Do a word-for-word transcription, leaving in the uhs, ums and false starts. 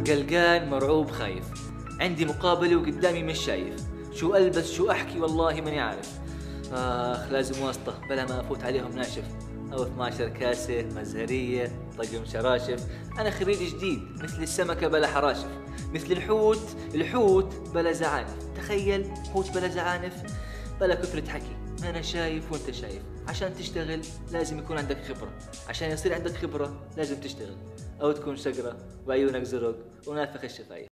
قلقان مرعوب خايف، عندي مقابلة وقدامي مش شايف، شو ألبس شو أحكي والله ماني عارف. آخ لازم واسطة بلا ما أفوت عليهم ناشف، أو اثنا عشر كاسة مزهرية طقم شراشف. أنا خريج جديد مثل السمكة بلا حراشف، مثل الحوت الحوت بلا زعانف. تخيل حوت بلا زعانف. بلا كثرة حكي، أنا شايف وأنت شايف. عشان تشتغل لازم يكون عندك خبرة، عشان يصير عندك خبرة لازم تشتغل، أو تكون شقرة وعيونك زرق ونافخ الشفايف.